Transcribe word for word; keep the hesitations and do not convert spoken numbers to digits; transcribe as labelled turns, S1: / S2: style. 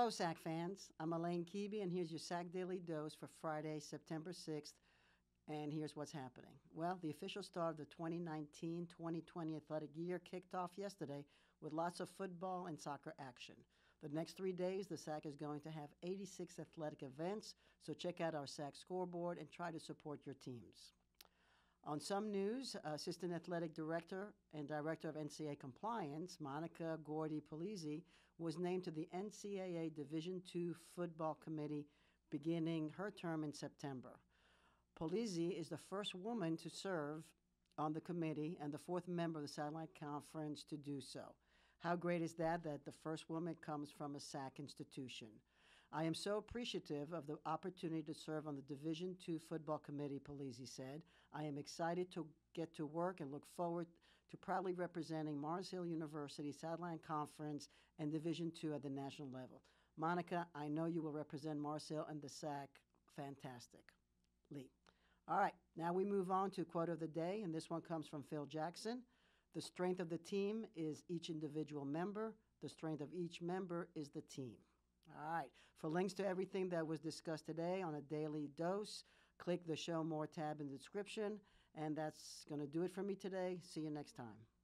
S1: Hello, S A C fans. I'm Elaine Keeby, and here's your S A C Daily Dose for Friday, September sixth. And here's what's happening. Well, the official start of the twenty nineteen twenty twenty athletic year kicked off yesterday with lots of football and soccer action. The next three days, the S A C is going to have eighty-six athletic events, so check out our S A C scoreboard and try to support your teams. On some news, Assistant Athletic Director and Director of N C A A Compliance, Monica Gordy-Polizzi, was named to the N C A A Division two Football Committee beginning her term in September. Polizzi is the first woman to serve on the committee and the fourth member of the Satellite Conference to do so. How great is that, that the first woman comes from a S A C institution? I am so appreciative of the opportunity to serve on the Division two Football Committee, Polizzi said. I am excited to get to work and look forward to proudly representing Mars Hill University, Satellite Conference, and Division two at the national level. Monica, I know you will represent Mars Hill and the S A C. Fantastic. Lee. All right, now we move on to quote of the day, and this one comes from Phil Jackson. The strength of the team is each individual member. The strength of each member is the team. All right, for links to everything that was discussed today on a daily dose, click the Show More tab in the description, and that's going to do it for me today. See you next time.